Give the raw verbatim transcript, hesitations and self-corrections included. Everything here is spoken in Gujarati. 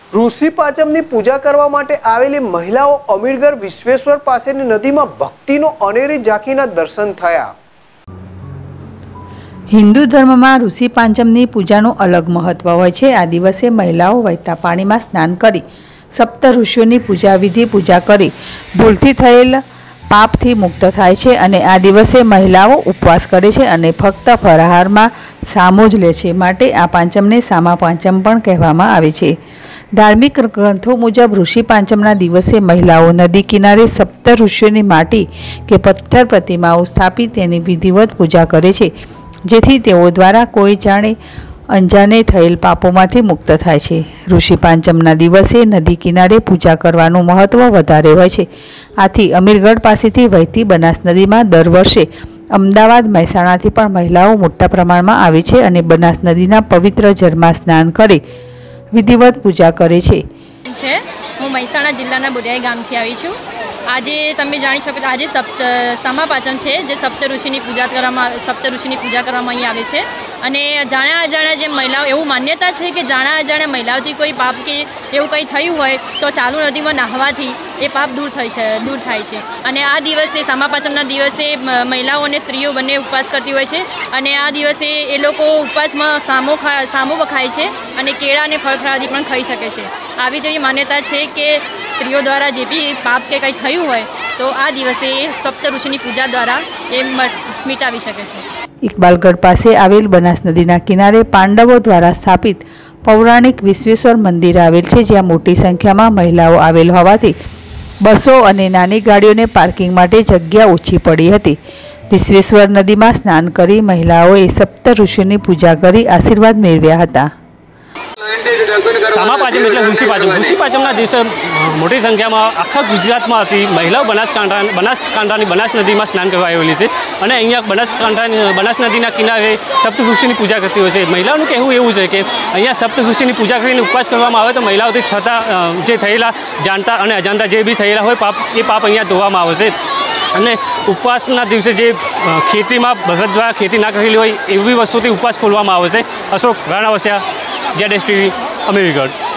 ઋષિ પાંચમની પૂજા કરવા માટે આવેલી મહિલાઓ અમીરગઢ વિશ્વેશ્વર પાસેની નદીમાં ભક્તિનો અનેરી ઝાંખીના દર્શન થયા। हिंदू धर्म में ऋषि પાંચમની પૂજાનું અલગ મહત્વ હોય છે। આ દિવસે મહિલાઓ વહેતા પાણીમાં સ્નાન કરી સપ્ત ઋષિઓની પૂજા વિધિ પૂજા કરી ભૂલથી થયેલ પાપથી મુક્ત થાય છે અને આ દિવસે મહિલાઓ ઉપવાસ કરે છે અને ફક્ત ફરાહારમાં સામો જ લે છે, માટે આ પાંચમને સામા પાંચમ પણ કહેવામાં આવે છે। धार्मिक ग्रंथों मुजब ऋषि પાંચમના દિવસે મહિલાઓ નદી કિનારે સપ્ત ઋષિઓની માટી કે પથ્થર પ્રતિમાઓ સ્થાપિત તેની વિધિવત પૂજા કરે છે, જેથી તેઓ દ્વારા કોઈ જાણે અંજાને થયેલ પાપોમાંથી મુક્ત થાય છે। ઋષિ પાંચમના દિવસે નદી કિનારે પૂજા કરવાનું મહત્વ વધારે હોય છે। આથી અમીરગઢ પાસેથી વહેતી બનાસ નદીમાં દર વર્ષે અમદાવાદ મહેસાણાથી પણ મહિલાઓ મોટા પ્રમાણમાં આવે છે અને બનાસ નદીના પવિત્ર જળમાં સ્નાન કરી विधिवत पूजा करे छे। हूँ महेसाणा जिल्लाना बुरियाई गामथी आवी छुं। आजे तमे जाणी शको आज सप्त सामा पाचम है, जे सप्त ऋषिनी पूजा करवामां सप्त ऋषिनी पूजा करवामां अहीं आवे छे अने जाण्या अजाण्या जे महिलाओ एवं मान्यता है कि जाण्या अजाण्या महिलाओथी कोई पाप के एवं कंई थयुं होय तो चालू नदीमां नहावाथी ए पाप दूर थई छे दूर थाय छे। अने आ दिवसे सामा पाचमना दिवसे महिलाओ अने स्त्रीओ बंने उपवास करती होय छे अने आ दिवसे ए लोको उपवासमां सामो खा सामो खाय छे अने केळा अने फळफळादी पण खाई शके छे। आवी तेवी मान्यता है कि स्त्रीओ द्वारा जे भी पाप के कंई थयुं होय तो आ दिवसे सप्त ऋषिनी पूजा द्वारा ए मिटावी शके छे। इकबालगढ़ पासे आवेल बनास नदीना किनारे पांडवों द्वारा स्थापित पौराणिक विश्वेश्वर मंदिर आवेल छे, ज्यां मोटी संख्या में महिलाओं आवेल होवाथी बसों अने नानी गाड़ीओने पार्किंग माटे जग्या ओछी पड़ी हती। विश्वेश्वर नदी में स्नान करी महिलाओए सप्त ऋषिओनी पूजा करी आशीर्वाद मेळव्या हता। सामा पाचम એટલે ઋષિ પાંચમ ઋષિ પાંચમના દિવસે મોટી સંખ્યામાં આખા ગુજરાતમાંથી મહિલાઓ બનાસકાંઠા બનાસકાંઠાની બનાસ નદીમાં સ્નાન કરવા આવેલી છે અને અહીંયા બનાસકાંઠાની બનાસ નદીના કિનારે સપ્ત ઋષિની પૂજા કરતી હોય છે। મહિલાઓનું કહેવું એવું છે કે અહીંયા સપ્ત ઋષિની પૂજા કરીને ઉપવાસ કરવામાં આવે તો મહિલાઓથી થતા જે થયેલા જાણતા અને અજાણતા જે બી થયેલા હોય પાપ એ પાપ અહીંયા ધોવામાં આવે છે। અને ઉપવાસના દિવસે જે ખેતીમાં ભગત દ્વારા ખેતી ના કરેલી હોય એવી વસ્તુથી ઉપવાસ ખોલવામાં આવે છે। Ashok Ranavasiya, Z S TV, Amirgadh.